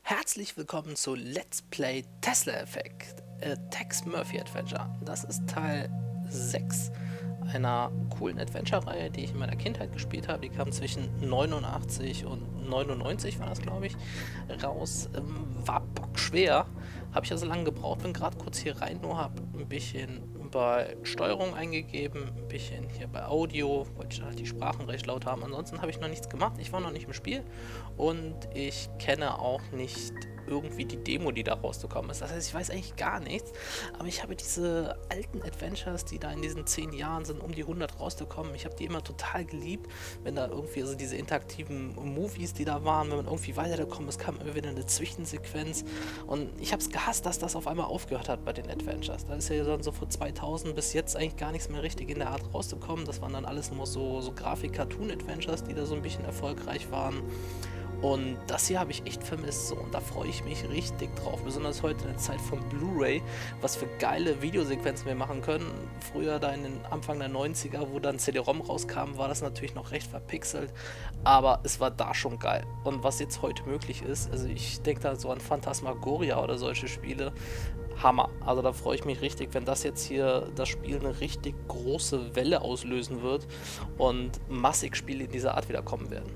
Herzlich willkommen zu Let's Play Tesla Effect, Tex Murphy Adventure. Das ist Teil 6 einer coolen Adventure-Reihe, die ich in meiner Kindheit gespielt habe. Die kam zwischen 89 und 99, war das, glaube ich, raus. War bockschwer, habe ich also lange gebraucht, bin gerade kurz hier rein, nur habe ein bisschen bei Steuerung eingegeben, ein bisschen hier bei Audio, wollte ich halt die Sprachen recht laut haben. Ansonsten habe ich noch nichts gemacht, ich war noch nicht im Spiel und ich kenne auch nicht irgendwie die Demo, die da rausgekommen ist. Das heißt, ich weiß eigentlich gar nichts, aber ich habe diese alten Adventures, die da in diesen 10 Jahren sind, um die 100 rausgekommen. Ich habe die immer total geliebt, wenn da irgendwie, also diese interaktiven Movies, die da waren, wenn man irgendwie weitergekommen ist, kam immer wieder eine Zwischensequenz und ich habe es gehasst, dass das auf einmal aufgehört hat bei den Adventures. Da ist ja dann so von 2000 bis jetzt eigentlich gar nichts mehr richtig in der Art rausgekommen. Das waren dann alles nur so Grafik-Cartoon-Adventures, die da so ein bisschen erfolgreich waren. Und das hier habe ich echt vermisst, so, und da freue ich mich richtig drauf, besonders heute in der Zeit von Blu-ray, was für geile Videosequenzen wir machen können. Früher da in den Anfang der 90er, wo dann CD-ROM rauskam, war das natürlich noch recht verpixelt, aber es war da schon geil. Und was jetzt heute möglich ist, also ich denke da so an Phantasmagoria oder solche Spiele, Hammer. Also da freue ich mich richtig, wenn das jetzt hier, das Spiel, eine richtig große Welle auslösen wird und massig Spiele in dieser Art wieder kommen werden.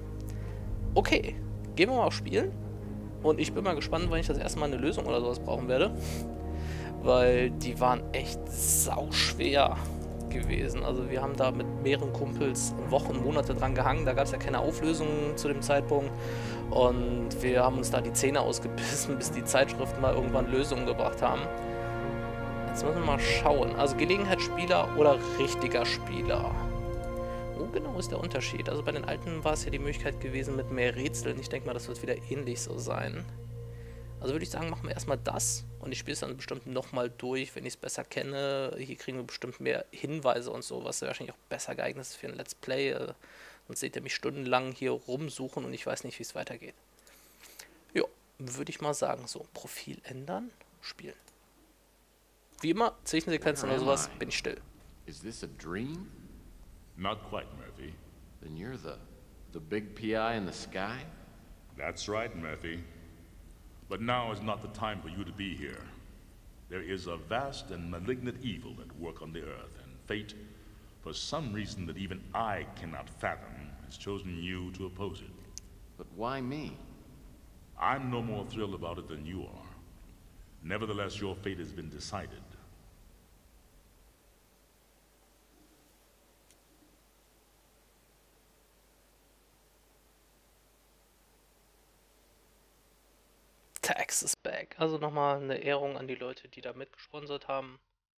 Okay, gehen wir mal auf Spielen. Und ich bin mal gespannt, wann ich das erste Mal eine Lösung oder sowas brauchen werde. Weil die waren echt sauschwer gewesen. Also wir haben da mit mehreren Kumpels Wochen, Monate dran gehangen. Da gab es ja keine Auflösung zu dem Zeitpunkt. Und wir haben uns da die Zähne ausgebissen, bis die Zeitschriften mal irgendwann Lösungen gebracht haben. Jetzt müssen wir mal schauen. Also Gelegenheitsspieler oder richtiger Spieler. Wo genau ist der Unterschied? Also bei den alten war es ja die Möglichkeit gewesen mit mehr Rätseln. Ich denke mal, das wird wieder ähnlich so sein. Also würde ich sagen, machen wir erstmal das und ich spiele es dann bestimmt nochmal durch, wenn ich es besser kenne. Hier kriegen wir bestimmt mehr Hinweise und so, was wahrscheinlich auch besser geeignet ist für ein Let's Play. Sonst seht ihr mich stundenlang hier rumsuchen und ich weiß nicht, wie es weitergeht. Jo, würde ich mal sagen, so, Profil ändern, spielen. Wie immer, Zwischensequenzen oder sowas, bin ich still. Is this a dream? Not quite, Murphy. Then you're the big PI in the sky? That's right, Murphy. But now is not the time for you to be here. There is a vast and malignant evil at work on the earth, and fate, for some reason that even I cannot fathom, has chosen you to oppose it. But why me? I'm no more thrilled about it than you are. Nevertheless, your fate has been decided. Tex is back. Also nochmal eine Ehrung an die Leute, die da mitgesponsert haben.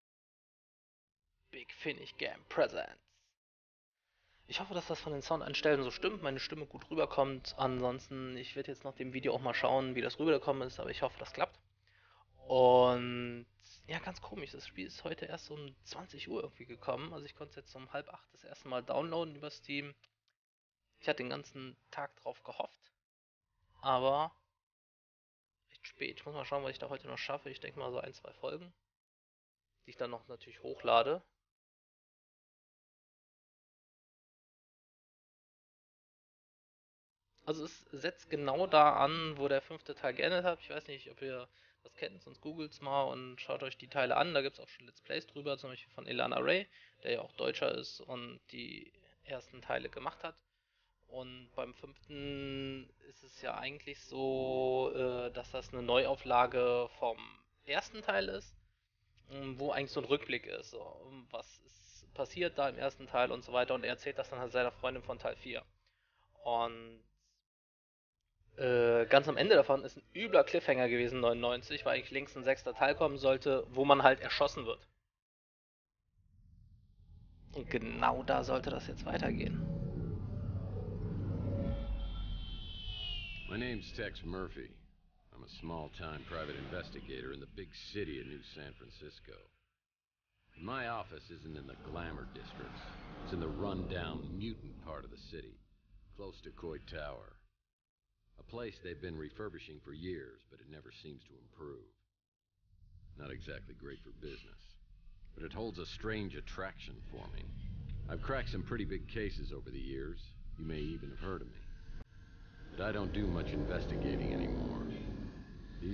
Big Finish Game Presents. Ich hoffe, dass das von den Soundeinstellungen so stimmt, meine Stimme gut rüberkommt. Ansonsten, ich werde jetzt nach dem Video auch mal schauen, wie das rübergekommen ist, aber ich hoffe, das klappt. Und ja, ganz komisch, das Spiel ist heute erst um 20 Uhr irgendwie gekommen. Also ich konnte es jetzt um 7:30 das erste Mal downloaden über Steam. Ich hatte den ganzen Tag drauf gehofft, aber recht spät. Ich muss mal schauen, was ich da heute noch schaffe. Ich denke mal so 1, 2 Folgen, die ich dann noch natürlich hochlade. Also es setzt genau da an, wo der 5. Teil geendet hat. Ich weiß nicht, ob ihr das kennt, sonst googelt's mal und schaut euch die Teile an. Da gibt es auch schon Let's Plays drüber, zum Beispiel von Elana Ray, der ja auch Deutscher ist und die ersten Teile gemacht hat. Und beim 5. ist es ja eigentlich so, dass das eine Neuauflage vom ersten Teil ist, wo eigentlich so ein Rückblick ist, so, was ist passiert da im ersten Teil und so weiter. Und er erzählt das dann halt seiner Freundin von Teil 4. Und ganz am Ende davon ist ein übler Cliffhanger gewesen, 99, weil eigentlich links ein 6. Teil kommen sollte, wo man halt erschossen wird. Und genau da sollte das jetzt weitergehen. My name's Tex Murphy. I'm a small-time private investigator in the big city of New San Francisco. My office isn't in the glamour districts. It's in the run-down, mutant part of the city, close to Coit Tower. A place they've been refurbishing for years, but it never seems to improve. Not exactly great for business, but it holds a strange attraction for me. I've cracked some pretty big cases over the years. You may even have heard of me. But I don't do much investigating anymore.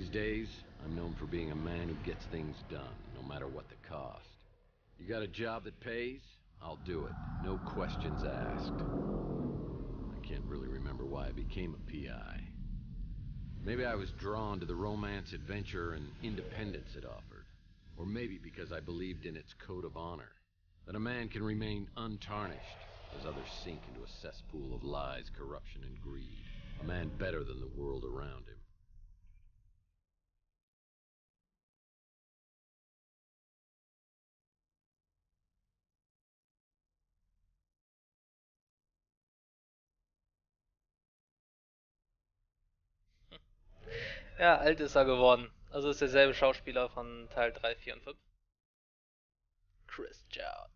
days, I'm known for being a man who gets things done, no matter what the cost. You got a job that pays? I'll do it. No questions asked. I can't really remember why I became a PI. Maybe I was drawn to the romance, adventure, and independence it offered. Or maybe because I believed in its code of honor. That a man can remain untarnished as others sink into a cesspool of lies, corruption, and greed. A man better than the world around him. Ja, alt ist er geworden. Also ist derselbe Schauspieler von Teil 3, 4 und 5. Chris Jones.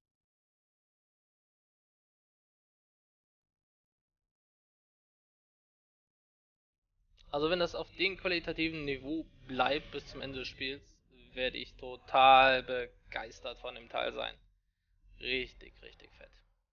Also wenn das auf dem qualitativen Niveau bleibt bis zum Ende des Spiels, werde ich total begeistert von dem Teil sein. Richtig, richtig fett.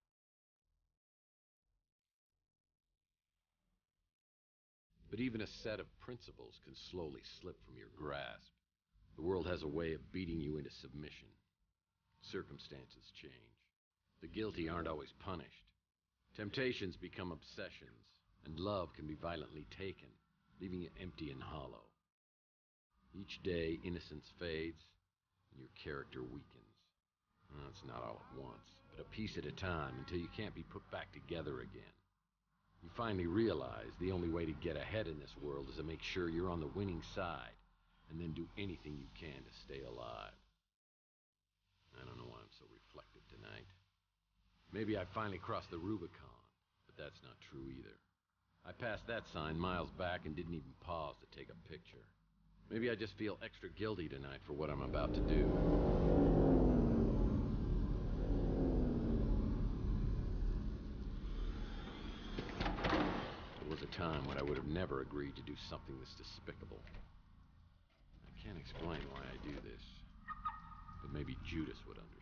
But even a set of principles can slowly slip from your grasp. The world has a way of beating you into submission. Circumstances change. The guilty aren't always punished. Temptations become obsessions, and love can be violently taken, leaving you empty and hollow. Each day, innocence fades, and your character weakens. Well, it's not all at once, but a piece at a time until you can't be put back together again. You finally realize the only way to get ahead in this world is to make sure you're on the winning side, and then do anything you can to stay alive. I don't know why I'm so reflective tonight. Maybe I finally crossed the Rubicon, but that's not true either. I passed that sign miles back and didn't even pause to take a picture. Maybe I just feel extra guilty tonight for what I'm about to do. There was a time when I would have never agreed to do something this despicable. I can't explain why I do this, but maybe Judas would understand.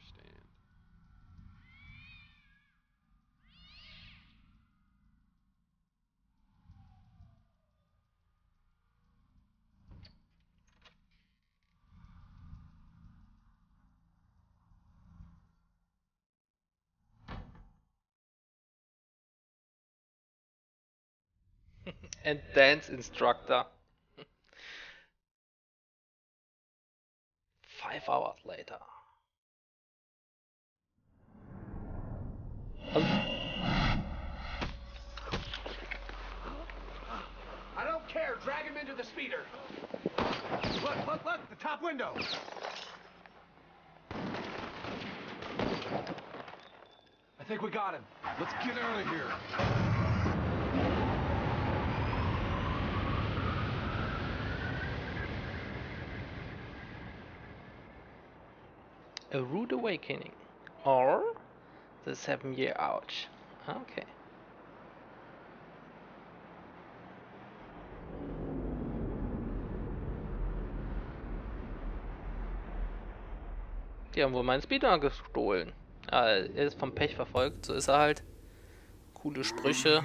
And dance instructor. 5 hours later. Also, I don't care. Drag him into the speeder. Look, the top window. I think we got him. Let's get out of here. A Rude Awakening. Or the 7-year ouch. Okay. Die haben wohl meinen Speeder gestohlen. Er ist vom Pech verfolgt, so ist er halt. Coole Sprüche.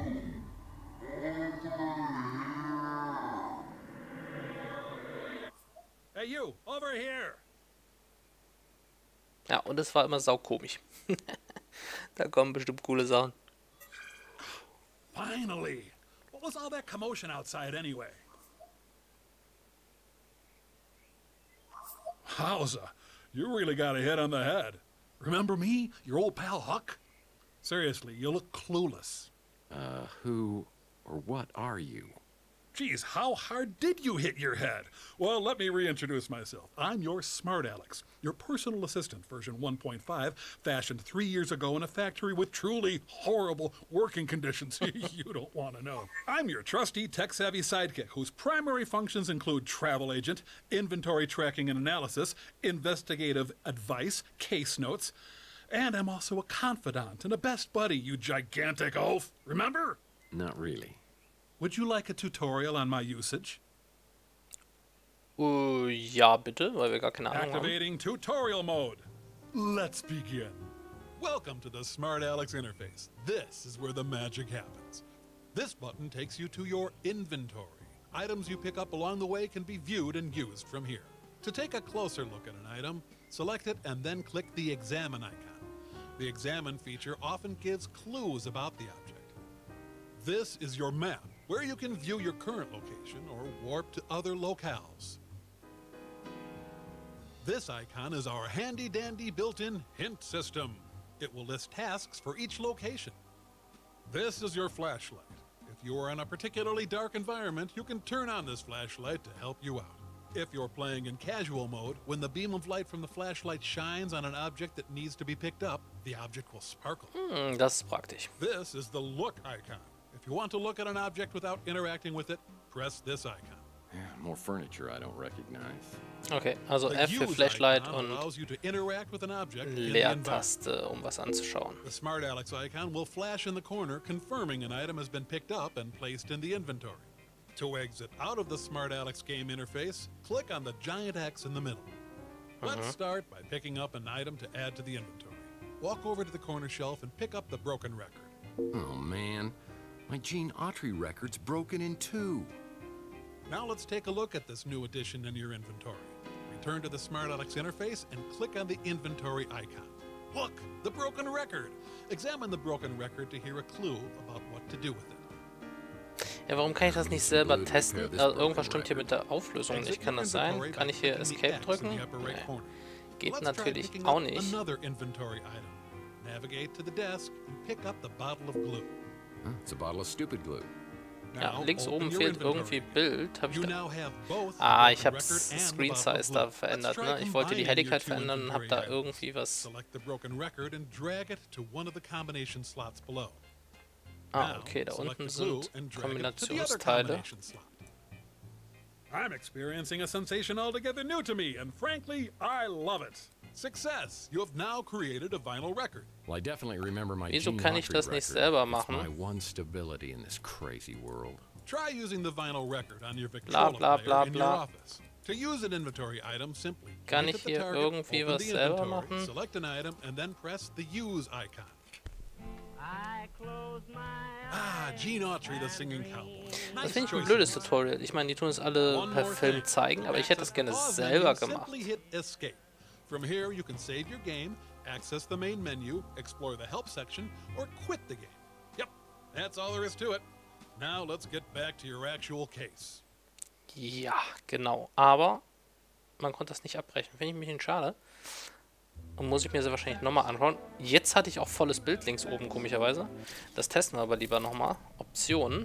Hey you, over here! Ja, und es war immer saukomisch. Da kommen bestimmt coole Sachen. Finally! What was all that commotion outside anyway? Howza, you really got a hit on the head. Remember me, your old pal Huck? Seriously, you look clueless. Who or what are you? Geez, how hard did you hit your head? Well, let me reintroduce myself. I'm your Smart Alex, your personal assistant, version 1.5, fashioned 3 years ago in a factory with truly horrible working conditions you don't want to know. I'm your trusty, tech-savvy sidekick whose primary functions include travel agent, inventory tracking and analysis, investigative advice, case notes, and I'm also a confidant and a best buddy, you gigantic oaf. Remember? Not really. Would you like a tutorial on my usage? Ja, bitte, weil wir gar keine Ahnung haben. Activating tutorial mode. Let's begin. Welcome to the Smart Alex interface. This is where the magic happens. This button takes you to your inventory. Items you pick up along the way can be viewed and used from here. To take a closer look at an item, select it and then click the Examine icon. The Examine feature often gives clues about the object. This is your map, where you can view your current location or warp to other locales. This icon is our handy-dandy built-in hint system. It will list tasks for each location. This is your flashlight. If you are in a particularly dark environment, you can turn on this flashlight to help you out. If you're playing in casual mode, when the beam of light from the flashlight shines on an object that needs to be picked up, the object will sparkle. Das ist praktisch. This is the Look icon. If you want to look at an object without interacting with it, press this icon. Yeah, more furniture I don't recognize. Okay, also The F für Use Flashlight icon und allows you to interact with an object in the environment. Leertaste, um was anzuschauen. The Smart Alex icon will flash in the corner, confirming an item has been picked up and placed in the inventory. To exit out of the Smart Alex game interface, click on the giant X in the middle. Let's start by picking up an item to add to the inventory. Walk over to the corner shelf and pick up the broken record. Oh man, my Gene Autry record's broken in two. Now let's take a look at this new addition in your inventory. Return to the Smart Alex interface and click on the inventory icon. Look, the broken record. Examine the broken record to hear a clue about what to do with it. Ja, warum kann ich das nicht selber testen? Also irgendwas stimmt hier mit der Auflösung nicht. Kann das sein? Kann ich hier Escape drücken? Nee. Geht natürlich auch nicht. Another inventory item. Navigate to the desk and pick up the bottle of glue. Huh, it's a bottle of stupid glue. Ja, links oben fehlt irgendwie Bild. Hab ich da ich habe Screen Size da verändert. Ne? Ich wollte die Helligkeit verändern und habe da irgendwie was. Ah, okay, da unten sind Kombinationsteile. I'm experiencing a sensation altogether new to me, and frankly, I love it. Success! You have now created a vinyl record. Well, I definitely remember my Wieso Gene kann ich Autry das nicht record. selber It's machen? my one stability in this crazy world. Try using the vinyl record on your Bla, Victrola bla, player bla, in your bla. office. To use an inventory item, simply Kann point ich at the hier target, irgendwie open was the selber inventory, machen? select an item, and then press the Use icon. Gene Autry, the singing cowboy. Das Nice finde ich ein choice. blödes Tutorial. Ich meine, die tun es alle One per more Film thing. zeigen, aber ich hätte das gerne Access the selber pause menu, gemacht. simply hit Escape. From here, you can save your game, access the main menu, explore the help section, or quit the game. Yep, that's all there is to it. Now let's get back to your actual case. Ja, genau. Aber man konnte das nicht abbrechen. Finde ich ein bisschen schade. Und muss ich mir sie wahrscheinlich nochmal anschauen. Jetzt hatte ich auch volles Bild links oben, komischerweise. Das testen wir aber lieber nochmal. Optionen.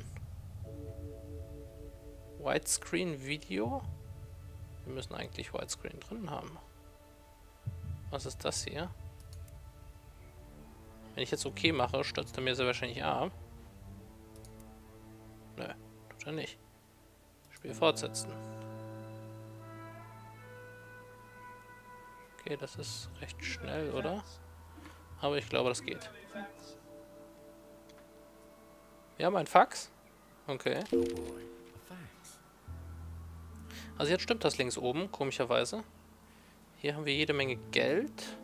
Widescreen Video. Wir müssen eigentlich Widescreen drin haben. Was ist das hier? Wenn ich jetzt OK mache, stürzt er mir sie wahrscheinlich ab. Nö, tut er nicht. Spiel fortsetzen. Okay, das ist recht schnell, oder? Aber ich glaube, das geht. Wir haben ein Fax. Okay. Also jetzt stimmt das links oben, komischerweise. Hier haben wir jede Menge Geld.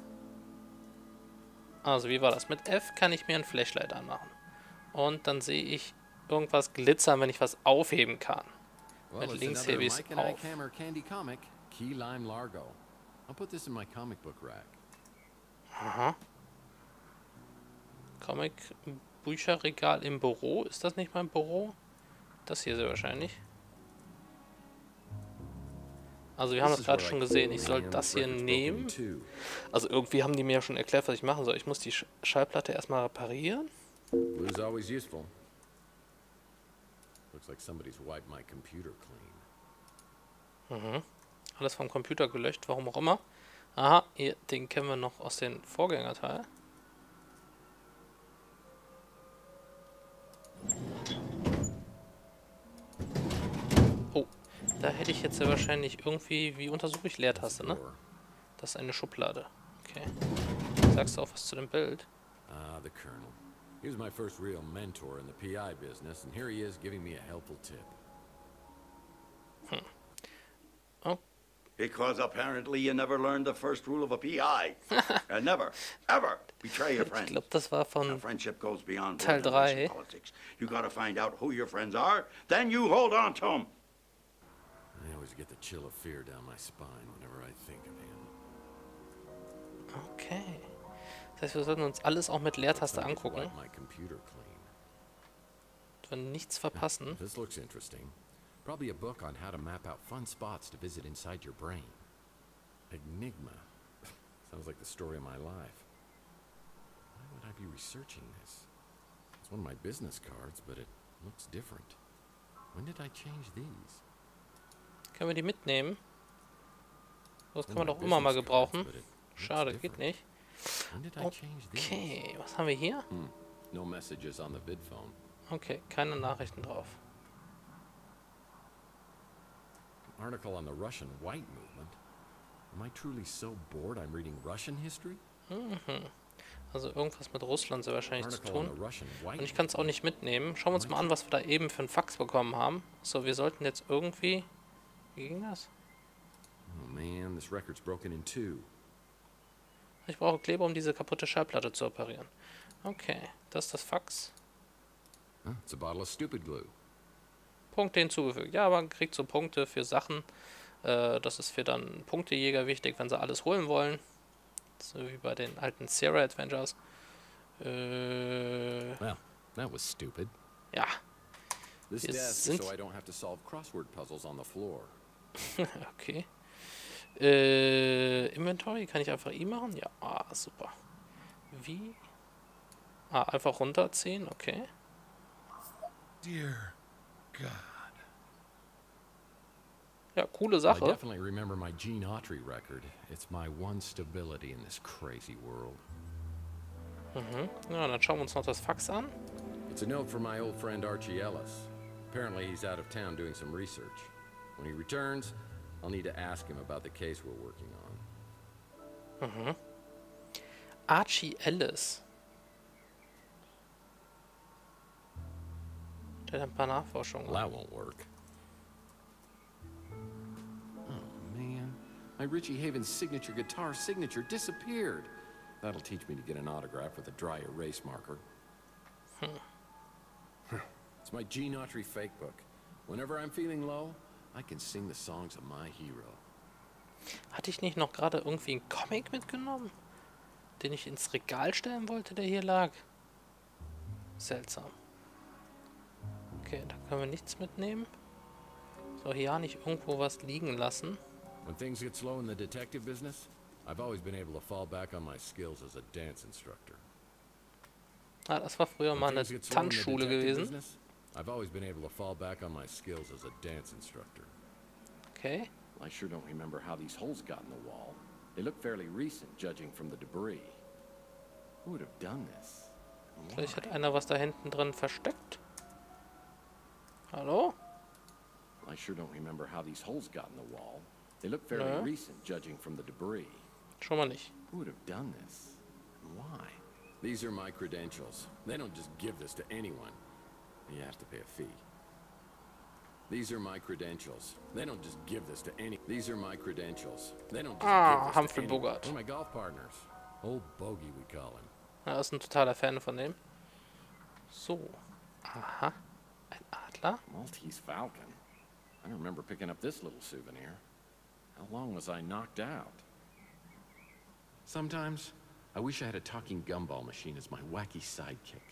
Also wie war das? Mit F kann ich mir ein Flashlight anmachen. Und dann sehe ich irgendwas glitzern, wenn ich was aufheben kann. Well, Mit it's links another hebe ich es Mike and auf. Ike Hammer Candy Comic, Key Lime Largo. I'll put this in my comic book rack. Aha. Comic-Bücherregal im Büro. Ist das nicht mein Büro? Das hier sehr wahrscheinlich. Also wir haben das gerade schon gesehen. Ich soll das hier nehmen. Also irgendwie haben die mir ja schon erklärt, was ich machen soll. Ich muss die Schallplatte erstmal reparieren. Blue's always useful. Looks like somebody's wiped my computer clean. Mhm. Alles vom Computer gelöscht, warum auch immer. Aha, hier, den kennen wir noch aus den Vorgängerteil. Oh, da hätte ich jetzt ja wahrscheinlich irgendwie, wie untersuche ich Leertaste, ne? Das ist eine Schublade. Okay. Sagst du auch was zu dem Bild? Ah, the Colonel. He was my first real mentor in the PI business, and here he is giving me a helpful tip. Oh. Because apparently you never learned the first rule of a PI. And never, ever betray your Ich friends. glaube, das war Now, von friendship goes beyond Teil blood and race 3. and politics. You gotta find out who your friends are, then you hold on to them. shivers get the chill of fear down my spine whenever I think of him. Okay. Das heißt, wir sollten uns alles auch mit Leertaste angucken. Wipe my computer clean. Dass wir nichts verpassen. This looks interesting. Probably a book on how to map out fun spots to visit inside your brain. Enigma. Sounds like the story of my life. Why would I be researching this? It's one of my business cards, but it looks different. When did I change these? Können wir die mitnehmen? Das kann man doch immer mal gebrauchen. Schade, geht nicht. Okay, was haben wir hier? No messages on the vid phone. Okay, keine Nachrichten drauf. An article on the Russian White Movement. Am I truly so bored I'm reading Russian history? Also irgendwas mit Russland sehr wahrscheinlich zu tun. Und ich kann es auch nicht mitnehmen. Schauen wir uns mal an, was wir da eben für einen Fax bekommen haben. So, wir sollten jetzt irgendwie... Wie ging das? Oh man, this record's broken in two. Ich brauche Kleber, um diese kaputte Schallplatte zu operieren. Okay, das ist das Fax. It's a bottle of stupid glue. Punkte hinzugefügt. Ja, man kriegt so Punkte für Sachen. Das ist für dann Punktejäger wichtig, wenn sie alles holen wollen. So wie bei den alten Sierra Adventures. Well, that was stupid. Ja. This Wir desk sind... is so I don't have to solve crossword puzzles on the floor. Okay. Inventory, kann ich einfach I machen? Ja, super. Wie? Einfach runterziehen, okay. Dear God. Ja, coole I Sache. definitely remember my Gene Autry record. It's my one stability in this crazy world. Ja, dann schauen wir uns noch das Fax an. It's a note from my old friend Archie Ellis. Apparently he's out of town doing some research. When he returns, I'll need to ask him about the case we're working on. Archie Ellis. Der hat ein paar Nachforschungen. Well, that won't work. Oh, man. My Richie Havens signature guitar signature disappeared. That'll teach me to get an autograph with a dry erase marker. It's my Gene Autry fake book. Whenever I'm feeling low, I can sing the songs of my hero. Hatte ich nicht noch gerade irgendwie einen Comic mitgenommen, den ich ins Regal stellen wollte, der hier lag? Seltsam. Okay, da können wir nichts mitnehmen. So, hier nicht irgendwo was liegen lassen. When things get slow in the detective business, I've always been able to fall back on my skills as a dance instructor. Das war früher mal eine Tanzschule gewesen. I've always been able to fall back on my skills as a dance instructor. Okay. I sure don't remember how these holes got in the wall. They look fairly recent, judging from the debris. Who would have done this? And Vielleicht hat why? einer was da hinten drin versteckt. Hallo? I sure don't remember how these holes got in the wall. They look fairly No. recent, judging from the debris. Schon mal nicht. Who would have done this? And why? These are my credentials. They don't just give this to anyone. You have to pay a fee. These are my credentials. They don't just give this to any. These are my credentials. They don't just give this Humphrey to anyone. Bogart. One of my golf partners. Old Bogey, we call him. Er ist ein totaler Fan von dem. So. Aha. Ein Adler. Maltese falcon. I don't remember picking up this little souvenir. How long was I knocked out? Sometimes, I wish I had a talking gumball machine as my wacky sidekick.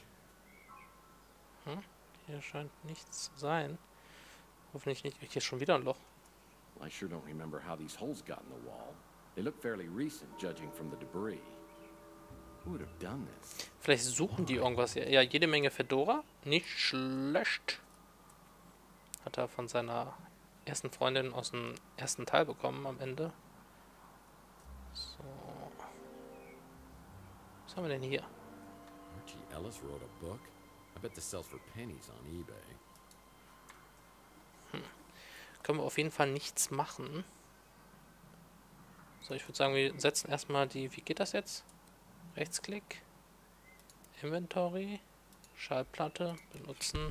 Hier scheint nichts zu sein. Hoffentlich nicht. Hier ist schon wieder ein Loch. I sure don't remember how these holes got in the wall. They look fairly recent, judging from the debris. Who would have done this? Vielleicht suchen die irgendwas hier. Ja, jede Menge Fedora. Nicht schlecht. Hat er von seiner ersten Freundin aus dem ersten Teil bekommen am Ende. So. Was haben wir denn hier? Archie Ellis wrote a book. I bet this sells for pennies on eBay. Können wir auf jeden Fall nichts machen. So, ich würde sagen, wir setzen erstmal die... Wie geht das jetzt? Rechtsklick. Inventory. Schallplatte. Benutzen.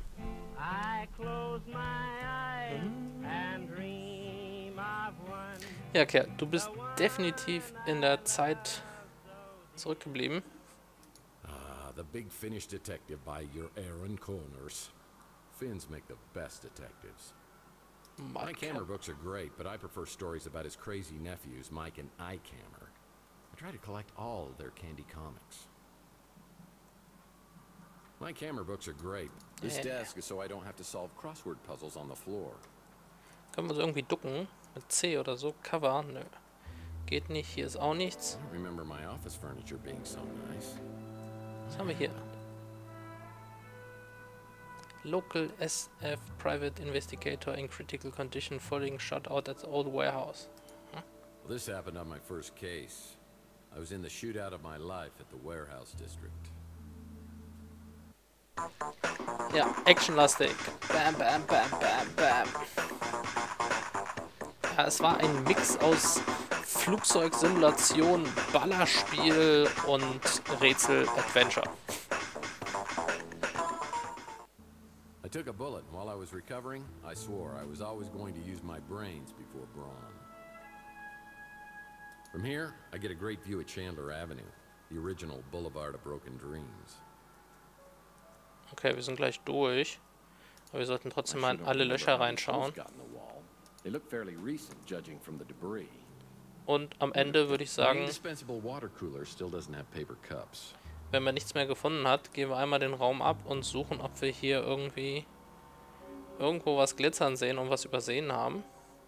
Ja, Kerl, du bist definitiv in der Zeit zurückgeblieben. The Big Finish Detective by your Aaron Corners. Finns make the best detectives. My camera books are great, but I prefer stories about his crazy nephews, Mike and Ike Hammer. I try to collect all of their Candy comics. My camera books are great. This desk is so I don't have to solve crossword puzzles on the floor. Können wir so irgendwie ducken? Mit C oder so? Cover? Nö. Geht nicht. Hier ist auch nichts. I don't remember my office furniture being so nice. Was haben wir hier? Local SF Private Investigator in critical condition following shot out at the old warehouse. Well, this happened on my first case. I was in the shootout of my life at the warehouse district. Ja, actionlastig. Bam, bam, bam, bam, bam. Ja, es war ein Mix aus Flugzeugsimulation, Ballerspiel und Rätsel-Adventure. I took a bullet, and while I was recovering, I swore I was always going to use my brains before brawn. From here, I get a great view of Chandler Avenue, the original Boulevard of Broken Dreams. Okay, wir sind gleich durch. Aber wir sollten trotzdem mal in alle Löcher reinschauen. Und am Ende würde ich sagen, wenn man nichts mehr gefunden hat, gehen wir einmal den Raum ab und suchen, ob wir hier irgendwo was glitzern sehen und was übersehen haben.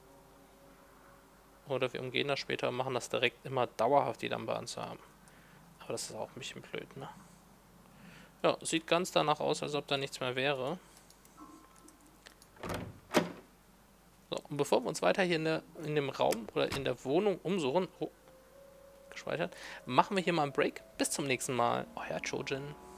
Oder wir umgehen das später und machen das direkt immer dauerhaft, die Lampe anzuhaben. Aber das ist auch ein bisschen blöd, ne? Ja, sieht ganz danach aus, als ob da nichts mehr wäre. So, und bevor wir uns weiter hier in dem Raum oder in der Wohnung umsuchen, gespeichert, machen wir hier mal einen Break. Bis zum nächsten Mal. Euer Chojin.